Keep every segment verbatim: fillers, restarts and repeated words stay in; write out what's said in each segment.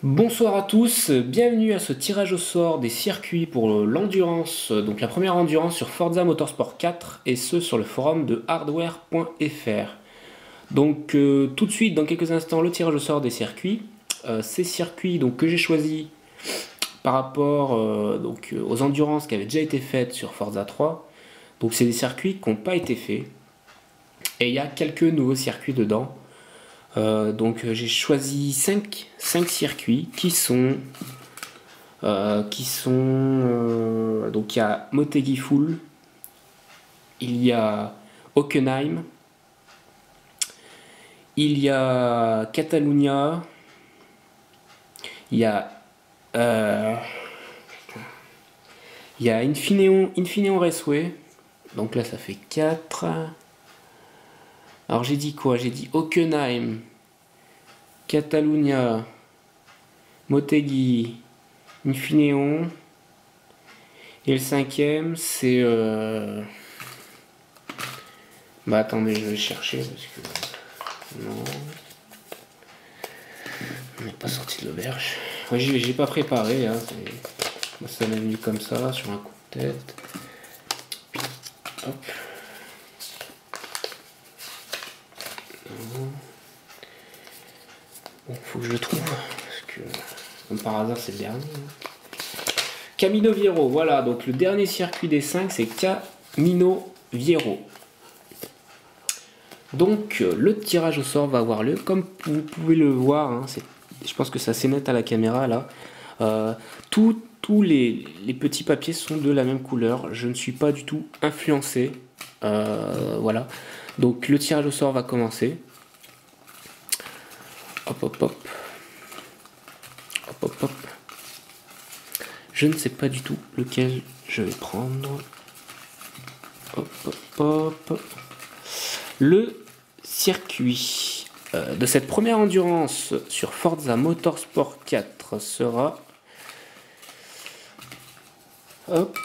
Bonsoir à tous, bienvenue à ce tirage au sort des circuits pour l'endurance, donc la première endurance sur Forza Motorsport quatre et ce sur le forum de hardware point F R. Donc euh, tout de suite, dans quelques instants, le tirage au sort des circuits. Euh, ces circuits donc, que j'ai choisis par rapport euh, donc, aux endurances qui avaient déjà été faites sur Forza trois. Donc c'est des circuits qui n'ont pas été faits et il y a quelques nouveaux circuits dedans. Euh, donc j'ai choisi cinq circuits qui sont euh, qui sont euh, donc il y a Motegi Full, il y a Hockenheim, il y a Catalunya, il y a euh, il y a Infineon, Infineon Raceway, donc là ça fait quatre. Alors j'ai dit quoi? J'ai dit Hockenheim, Catalunya, Motegi, Infineon. Et le cinquième, c'est... Euh... Bah attendez, je vais chercher parce que... Non. On n'est pas sorti de l'auberge. Moi, j'ai pas préparé. Hein. Moi, ça m'est venu comme ça, sur un coup de tête. Hop. Bon, faut que je le trouve. Parce que, comme par hasard, c'est le dernier. Camino Viejo, voilà. Donc, le dernier circuit des cinq, c'est Camino Viejo. Donc, le tirage au sort va avoir lieu. Comme vous pouvez le voir, hein, je pense que c'est assez net à la caméra, là. Euh, Tous les, les petits papiers sont de la même couleur. Je ne suis pas du tout influencé. Euh, voilà. Donc, le tirage au sort va commencer. Hop, hop, hop. Hop, hop, hop. Je ne sais pas du tout lequel je vais prendre. Hop, hop, hop. Le circuit euh, de cette première endurance sur Forza Motorsport quatre sera... Hop.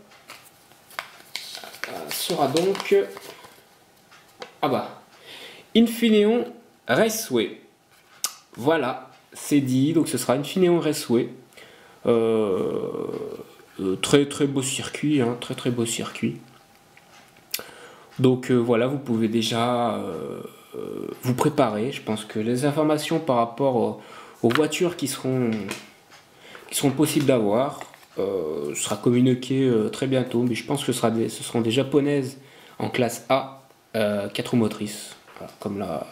Sera donc... Ah bah. Infineon Raceway. Voilà, c'est dit, donc ce sera Infineon Raceway. Euh, euh, très très beau circuit, hein, très très beau circuit. Donc euh, voilà, vous pouvez déjà euh, euh, vous préparer. Je pense que les informations par rapport aux, aux voitures qui seront, qui seront possibles d'avoir euh, sera communiqué euh, très bientôt. Mais je pense que ce, sera des, ce seront des japonaises en classe A, euh, quatre roues motrices, voilà, comme la...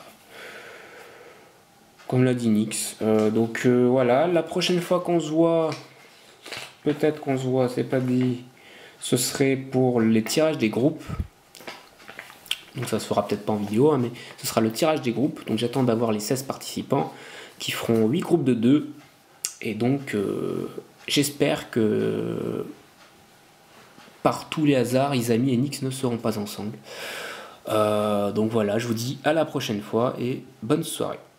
Comme l'a dit Nix. Euh, donc euh, voilà, la prochaine fois qu'on se voit, peut-être qu'on se voit, c'est pas dit, ce serait pour les tirages des groupes. Donc ça se fera peut-être pas en vidéo, hein, mais ce sera le tirage des groupes. Donc j'attends d'avoir les seize participants qui feront huit groupes de deux. Et donc euh, j'espère que par tous les hasards, Izami et Nix ne seront pas ensemble. Euh, donc voilà, je vous dis à la prochaine fois et bonne soirée.